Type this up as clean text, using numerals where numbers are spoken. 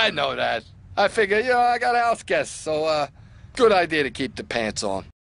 I know that. I figure, I got house guests, so good idea to keep the pants on.